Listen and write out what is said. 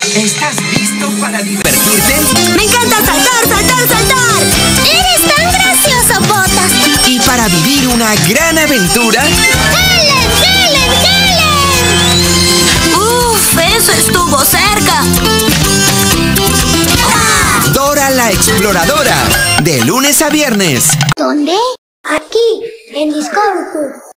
¿Estás listo para divertirte? ¡Me encanta saltar, saltar, saltar! ¡Eres tan gracioso, Botas! ¿Y para vivir una gran aventura? ¡Helen, Helen, Helen! ¡Uf! ¡Eso estuvo cerca! Dora la Exploradora, de lunes a viernes. ¿Dónde? Aquí, en Discovery.